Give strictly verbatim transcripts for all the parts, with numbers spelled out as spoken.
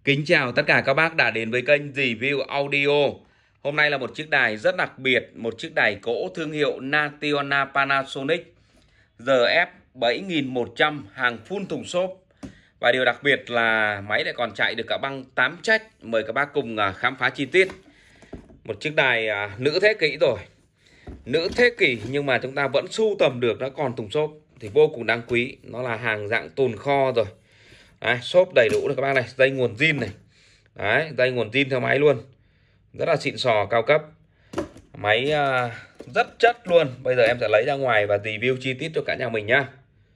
Kính chào tất cả các bác đã đến với kênh Review Audio. Hôm nay là một chiếc đài rất đặc biệt, một chiếc đài cỗ thương hiệu Nationa Panasonic rờ ép bảy nghìn một trăm hàng full thùng xốp. Và điều đặc biệt là máy lại còn chạy được cả băng tám trách. Mời các bác cùng khám phá chi tiết. Một chiếc đài nữ thế kỷ rồi. Nữ thế kỷ nhưng mà chúng ta vẫn sưu tầm được nó còn thùng xốp thì vô cùng đáng quý. Nó là hàng dạng tồn kho rồi. Đấy, xốp đầy đủ rồi các bác này, dây nguồn zin này. Đấy, dây nguồn zin theo máy luôn. Rất là xịn sò, cao cấp. Máy uh, rất chất luôn. Bây giờ em sẽ lấy ra ngoài và review chi tiết cho cả nhà mình nhá.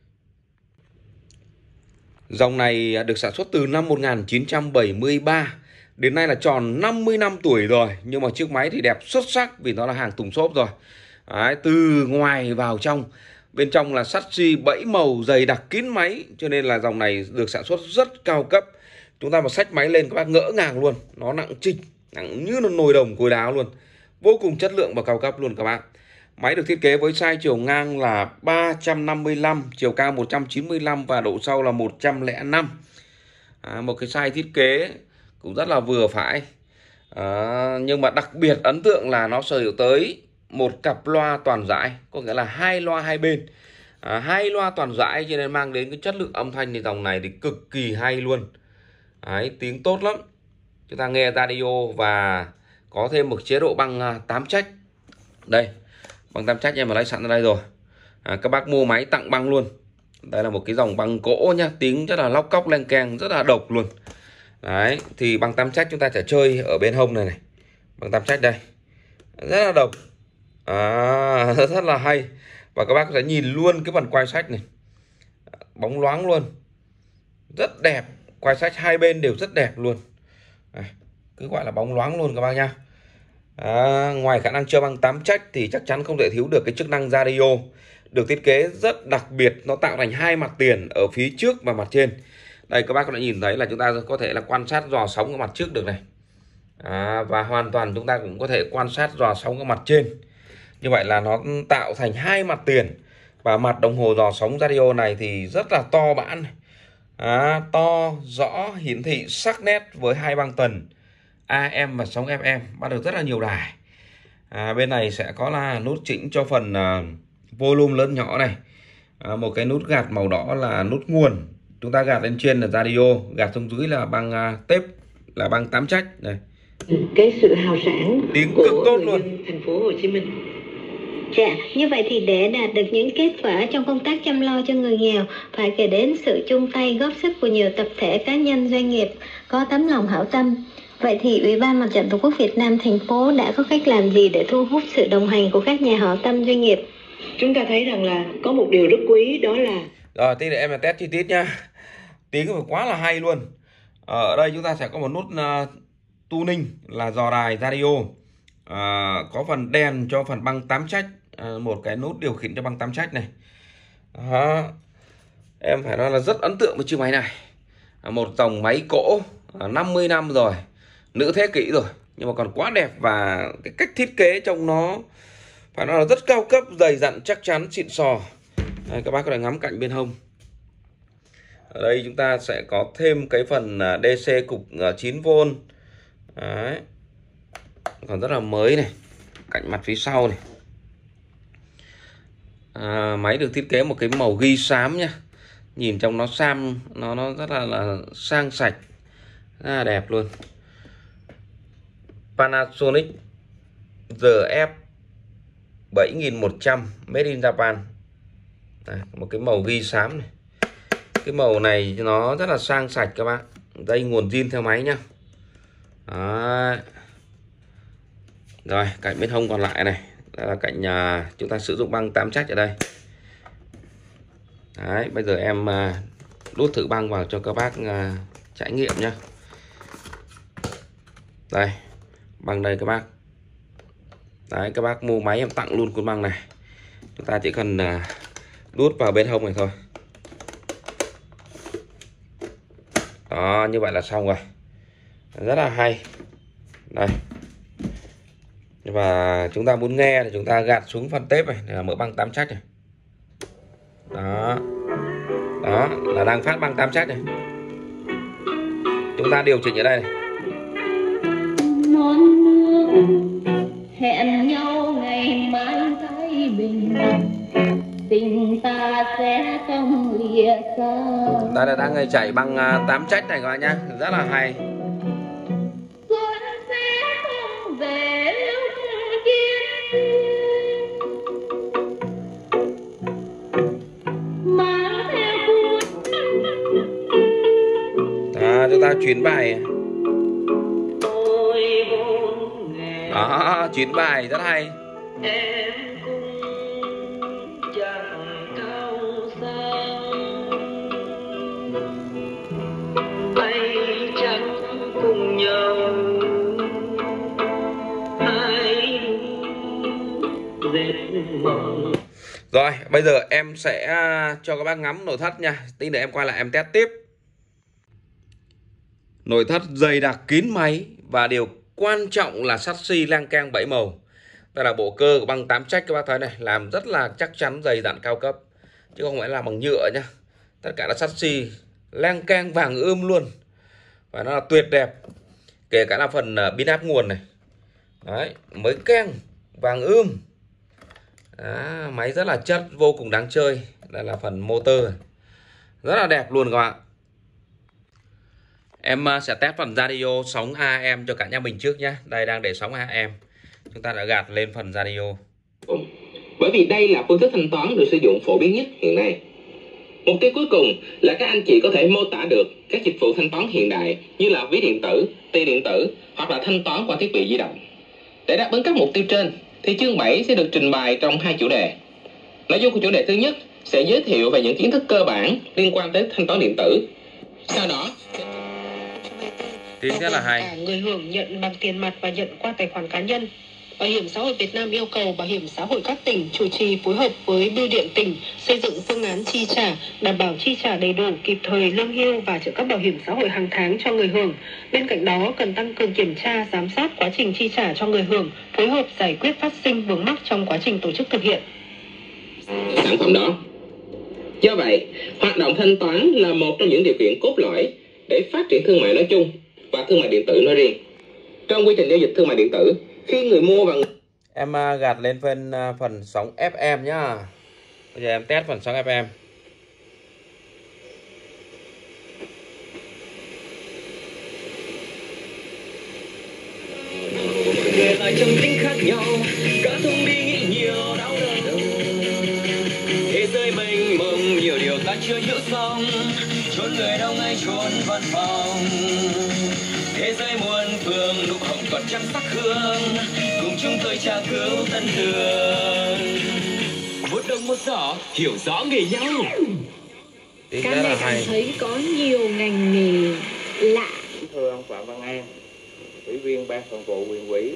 Dòng này được sản xuất từ năm một nghìn chín trăm bảy mươi ba. Đến nay là tròn năm mươi năm tuổi rồi. Nhưng mà chiếc máy thì đẹp xuất sắc vì nó là hàng thùng xốp rồi. Đấy, từ ngoài vào trong. Bên trong là sắt xi bảy màu dày đặc kín máy. Cho nên là dòng này được sản xuất rất cao cấp. Chúng ta mà xách máy lên các bác ngỡ ngàng luôn. Nó nặng trịch, nặng như là nồi đồng cối đáo luôn. Vô cùng chất lượng và cao cấp luôn các bác. Máy được thiết kế với size chiều ngang là ba trăm năm mươi lăm, chiều cao một trăm chín mươi lăm và độ sâu là một trăm lẻ năm. À, một cái size thiết kế cũng rất là vừa phải. À, nhưng mà đặc biệt ấn tượng là nó sở hữu tới một cặp loa toàn dải, có nghĩa là hai loa hai bên. À, hai loa toàn dải cho nên mang đến cái chất lượng âm thanh thì dòng này thì cực kỳ hay luôn. Đấy, tiếng tốt lắm. Chúng ta nghe radio và có thêm một chế độ băng tám trách. Đây, băng tám trách em mà lấy sẵn ở đây rồi. À, các bác mua máy tặng băng luôn. Đây là một cái dòng băng cỗ nhá, tiếng rất là lóc cóc len keng, rất là độc luôn. Đấy, thì băng tám trách chúng ta sẽ chơi ở bên hông này này. Băng tám trách đây. Rất là độc. À, rất là hay. Và các bác sẽ nhìn luôn cái phần quai sách này, bóng loáng luôn, rất đẹp. Quai sách hai bên đều rất đẹp luôn. À, cứ gọi là bóng loáng luôn các bác nha. À, ngoài khả năng chơi băng tám trách thì chắc chắn không thể thiếu được cái chức năng radio. Được thiết kế rất đặc biệt, nó tạo thành hai mặt tiền ở phía trước và mặt trên. Đây các bác có thể nhìn thấy là chúng ta có thể là quan sát dò sóng ở mặt trước được này. À, và hoàn toàn chúng ta cũng có thể quan sát dò sóng ở mặt trên. Như vậy là nó tạo thành hai mặt tiền. Và mặt đồng hồ dò sóng radio này thì rất là to bản. À, to, rõ, hiển thị, sắc nét với hai băng tần a em và sóng ép em. Bắt được rất là nhiều đài. À, bên này sẽ có là nút chỉnh cho phần uh, volume lớn nhỏ này. À, một cái nút gạt màu đỏ là nút nguồn. Chúng ta gạt lên trên là radio, gạt xuống dưới là băng uh, tép, là băng tám trách này. Cái sự hào sản tiếng của cực tốt người luôn. dân thành phố Hồ Chí Minh. Dạ, như vậy thì để đạt được những kết quả trong công tác chăm lo cho người nghèo phải kể đến sự chung tay góp sức của nhiều tập thể, cá nhân, doanh nghiệp có tấm lòng hảo tâm. Vậy thì Ủy ban Mặt trận Tổ quốc Việt Nam thành phố đã có cách làm gì để thu hút sự đồng hành của các nhà hảo tâm, doanh nghiệp? Chúng ta thấy rằng là có một điều rất quý, đó là Rồi, tí nữa em là test chi tiết nha. Tiếng phải quá là hay luôn. Ở đây chúng ta sẽ có một nút uh, tuning là dò đài radio. uh, Có phần đèn cho phần băng tám trách. uh, Một cái nút điều khiển cho băng tám trách này. Đó. Em phải nói là rất ấn tượng với chiếc máy này. uh, Một dòng máy cỗ uh, năm mươi năm rồi, nữ thế kỷ rồi, nhưng mà còn quá đẹp. Và cái cách thiết kế trong nó phải nói là rất cao cấp, dày dặn, chắc chắn, xịn sò. Đây, các bác có thể ngắm cạnh bên hông. Ở đây chúng ta sẽ có thêm cái phần đê xê cục chín vôn. Đấy. Còn rất là mới này. Cạnh mặt phía sau này. À, máy được thiết kế một cái màu ghi xám nhá. Nhìn trong nó sam, nó nó rất là, là sang sạch, rất là đẹp luôn. Panasonic rờ ép bảy nghìn một trăm made in Japan. Đây, một cái màu ghi xám này. Cái màu này nó rất là sang sạch các bạn. Dây nguồn zin theo máy nhá. Đấy. Rồi, cạnh bên hông còn lại này, đây là cạnh nhà chúng ta sử dụng băng tám trách ở đây. Đấy, bây giờ em uh, đút thử băng vào cho các bác uh, trải nghiệm nhá. Đây, băng đây các bác. Đấy, các bác mua máy em tặng luôn con băng này. Chúng ta chỉ cần uh, đút vào bên hông này thôi. Đó, như vậy là xong rồi. Rất là hay. Đây. Và chúng ta muốn nghe thì chúng ta gạt xuống phần tép này, để là mở băng tám trách này. Đó. Đó, là đang phát băng tám trách này. Chúng ta điều chỉnh ở đây này. Non nước hẹn nhau ngày mai thái bình, tình ta sẽ không lìa xa. Đây là đang chạy bằng tám trách này các bạn nhá, rất là hay. Xuân sẽ không về lúc kia, mang theo cuốn. Đó, chúng ta chuyển bài. Đó, chuyển bài rất hay. Em cũng chẳng cao sang, anh chẳng cùng nhau hai dệt mộng. Rồi, bây giờ em sẽ cho các bác ngắm nội thất nha. Tí nữa em quay lại em test tiếp. Nội thất dày đặc kín máy và điều quan trọng là sắt xi lang keng bảy màu. Đây là bộ cơ của băng tám trách các bác thấy này, làm rất là chắc chắn, dày dặn, cao cấp, chứ không phải là bằng nhựa nhá. Tất cả là sắt xi lang keng vàng ươm luôn, và nó là tuyệt đẹp. Kể cả là phần pin áp nguồn này, đấy, mới keng vàng ươm. Đó, máy rất là chất, vô cùng đáng chơi. Đây là phần motor rất là đẹp luôn các bạn. Em sẽ test phần radio sóng a em cho cả nhà mình trước nhé. Đây đang để sóng a em. Chúng ta đã gạt lên phần radio. Bởi vì đây là phương thức thanh toán được sử dụng phổ biến nhất hiện nay. Mục tiêu cuối cùng là các anh chị có thể mô tả được các dịch vụ thanh toán hiện đại như là ví điện tử, tiền điện tử hoặc là thanh toán qua thiết bị di động. Để đáp ứng các mục tiêu trên thì chương bảy sẽ được trình bày trong hai chủ đề. Nội dung của chủ đề thứ nhất sẽ giới thiệu về những kiến thức cơ bản liên quan tới thanh toán điện tử. Sau đó Tiếng rất là hay. Cả người hưởng nhận bằng tiền mặt và nhận qua tài khoản cá nhân. Bảo hiểm xã hội Việt Nam yêu cầu Bảo hiểm xã hội các tỉnh chủ trì phối hợp với bưu điện tỉnh xây dựng phương án chi trả, đảm bảo chi trả đầy đủ kịp thời lương hưu và trợ cấp bảo hiểm xã hội hàng tháng cho người hưởng. Bên cạnh đó cần tăng cường kiểm tra, giám sát quá trình chi trả cho người hưởng, phối hợp giải quyết phát sinh vướng mắc trong quá trình tổ chức thực hiện sản phẩm đó. Do vậy, hoạt động thanh toán là một trong những điều kiện cốt lõi để phát triển thương mại nói chung và thương mại điện tử nói riêng. Trong quy trình giao dịch thương mại điện tử, khi người mua và người... Em gạt lên phần phần sóng ép em nhá. Bây giờ em test phần sóng ép em. Người lại trong tính khác nhau, cả thông đi nghĩ nhiều đau đầu. Thế giới mênh mông nhiều điều ta chưa hiểu xong, chốn người đông hay chốn văn phòng. Thế giới muôn phương nụ hồng còn trăm sắc hương, cùng chúng tôi tra cứu tân đường. Một đồng một giỏ hiểu rõ nghề nhau. Tiếng Càng rất là ngày càng hay. thấy có nhiều ngành nghề lạ. Thưa ông Phạm Văn An, Ủy viên Ban Thường vụ huyện ủy.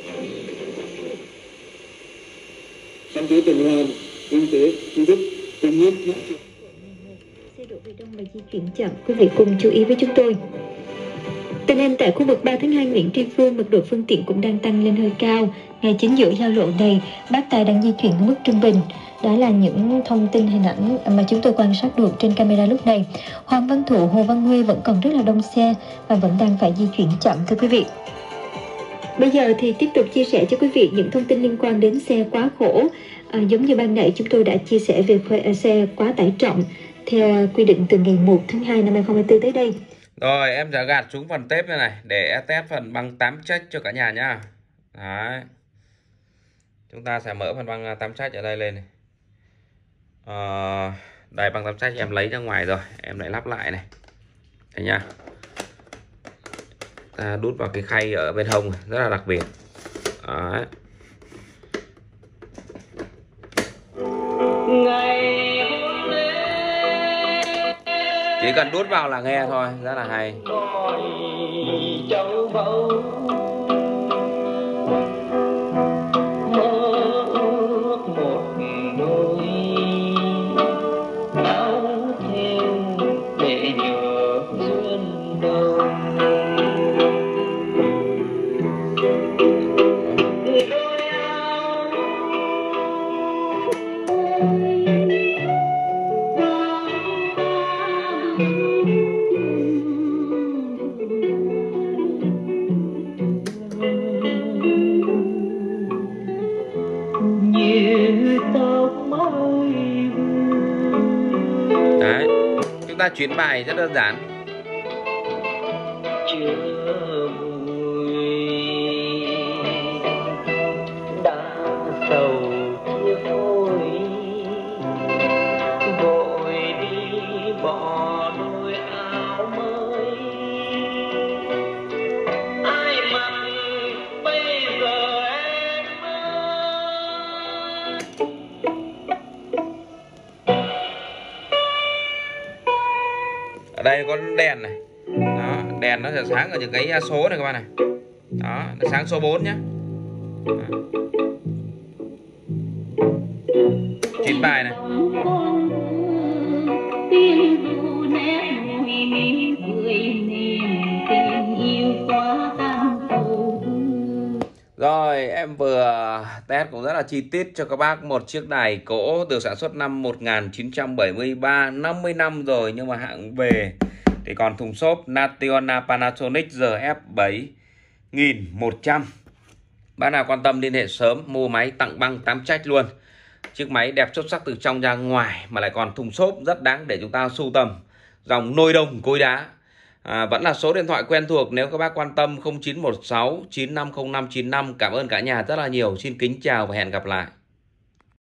Trong chuỗi tuần hoàn, kinh tế, tri thức, công nghiệp. Xe đổ về đông và di chuyển chậm, quý vị cùng chú ý với chúng tôi. Tình hình tại khu vực ba tháng hai Nguyễn Tri Phương, mật độ phương tiện cũng đang tăng lên hơi cao. Ngay chính giữa giao lộ này, bác tài đang di chuyển ở mức trung bình. Đó là những thông tin hình ảnh mà chúng tôi quan sát được trên camera lúc này. Hoàng Văn Thụ, Hồ Văn Huê vẫn còn rất là đông xe và vẫn đang phải di chuyển chậm thưa quý vị. Bây giờ thì tiếp tục chia sẻ cho quý vị những thông tin liên quan đến xe quá khổ. À, giống như ban nãy chúng tôi đã chia sẻ về xe quá tải trọng theo quy định từ ngày một tháng hai năm hai không hai tư tới đây. Rồi em sẽ gạt xuống phần tép này này để test phần băng tám trách cho cả nhà nhá. Đấy. Chúng ta sẽ mở phần băng tám trách ở đây lên này. À, đây băng tám trách em lấy ra ngoài rồi, em lại lắp lại này. Đây nha. Ta đút vào cái khay ở bên hông rất là đặc biệt. Đấy. Chỉ cần đút vào là nghe thôi, rất là hay. Chuyển bài rất đơn giản. Chưa vui đã sầu chia phôi, vội đi bỏ đôi áo mới, ai mặc bây giờ em ơi. Ở đây có đèn này. Đó, đèn nó sẽ sáng ở những cái số này các bạn này. Đó, nó sáng số bốn nhé. Chín bài này. Rồi, em vừa test cũng rất là chi tiết cho các bác một chiếc đài cỗ được sản xuất năm một nghìn chín trăm bảy mươi ba, năm mươi năm rồi nhưng mà hãng về. Thì còn thùng xốp Nationa Panasonic G F bảy nghìn một trăm. Bác nào quan tâm liên hệ sớm, mua máy tặng băng tám trách luôn. Chiếc máy đẹp xuất sắc từ trong ra ngoài mà lại còn thùng xốp rất đáng để chúng ta sưu tầm. Dòng nồi đồng cối đá. À, vẫn là số điện thoại quen thuộc nếu các bác quan tâm, không chín một sáu chín năm không năm chín năm. Cảm ơn cả nhà rất là nhiều. Xin kính chào và hẹn gặp lại.